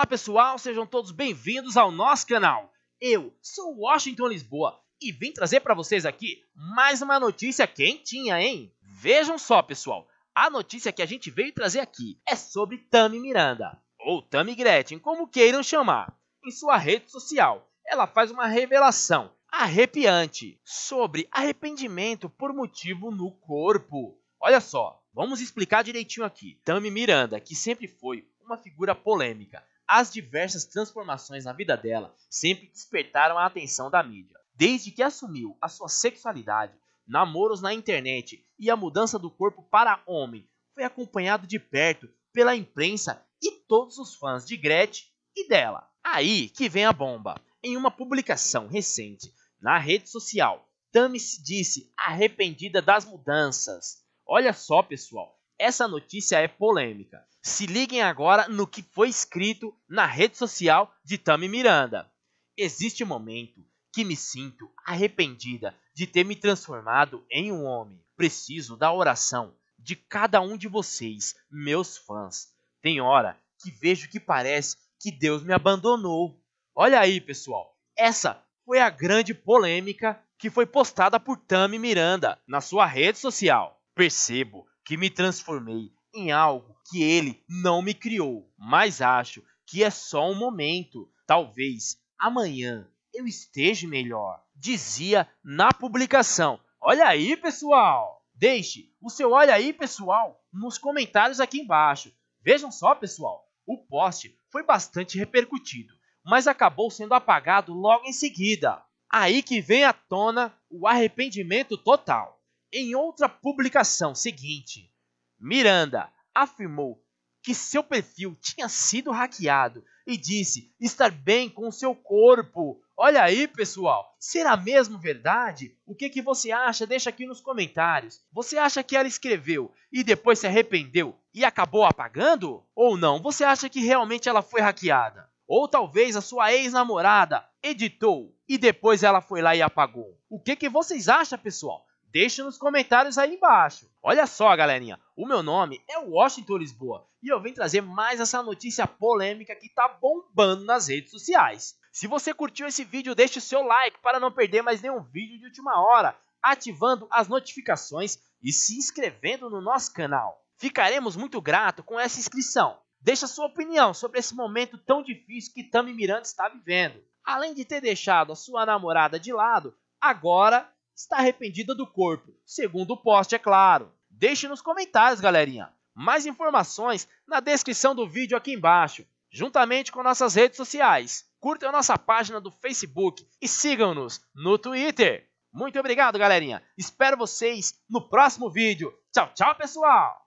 pessoal, sejam todos bem-vindos ao nosso canal. Eu sou o Washington Lisboa e vim trazer para vocês aqui mais uma notícia quentinha, hein? Vejam só, pessoal, a notícia que a gente veio trazer aqui é sobre Tami Miranda, ou Tami Gretchen, como queiram chamar. Em sua rede social, ela faz uma revelação arrepiante sobre arrependimento por motivo no corpo. Olha só, vamos explicar direitinho aqui. Tami Miranda, que sempre foi uma figura polêmica, as diversas transformações na vida dela sempre despertaram a atenção da mídia. Desde que assumiu a sua sexualidade, namoros na internet e a mudança do corpo para homem, foi acompanhado de perto pela imprensa e todos os fãs de Gretchen e dela. Aí que vem a bomba. Em uma publicação recente na rede social, Tami se disse arrependida das mudanças. Olha só, pessoal, essa notícia é polêmica. Se liguem agora no que foi escrito na rede social de Tami Miranda. Existe um momento que me sinto arrependida de ter me transformado em um homem. Preciso da oração de cada um de vocês, meus fãs. Tem hora que vejo que parece que Deus me abandonou. Olha aí, pessoal, essa foi a grande polêmica que foi postada por Tami Miranda na sua rede social. Percebo que me transformei em algo que ele não me criou, mas acho que é só um momento. Talvez amanhã eu esteja melhor, dizia na publicação. Olha aí, pessoal! Deixe o seu olha aí, pessoal, nos comentários aqui embaixo. Vejam só, pessoal, o post foi bastante repercutido, mas acabou sendo apagado logo em seguida. Aí que vem à tona o arrependimento total. Em outra publicação seguinte, Miranda afirmou que seu perfil tinha sido hackeado e disse estar bem com seu corpo. Olha aí, pessoal, será mesmo verdade? O que você acha? Deixa aqui nos comentários. Você acha que ela escreveu e depois se arrependeu e acabou apagando? Ou não? Você acha que realmente ela foi hackeada? Ou talvez a sua ex-namorada editou e depois ela foi lá e apagou? O que vocês acham, pessoal? Deixe nos comentários aí embaixo. Olha só, galerinha, o meu nome é Washington Lisboa e eu vim trazer mais essa notícia polêmica que tá bombando nas redes sociais. Se você curtiu esse vídeo, deixe o seu like para não perder mais nenhum vídeo de última hora, ativando as notificações e se inscrevendo no nosso canal. Ficaremos muito gratos com essa inscrição. Deixe a sua opinião sobre esse momento tão difícil que Tami Miranda está vivendo. Além de ter deixado a sua namorada de lado, agora está arrependida do corpo, segundo o post, é claro. Deixe nos comentários, galerinha. Mais informações na descrição do vídeo aqui embaixo, juntamente com nossas redes sociais. Curtam a nossa página do Facebook e sigam-nos no Twitter. Muito obrigado, galerinha. Espero vocês no próximo vídeo. Tchau, tchau, pessoal!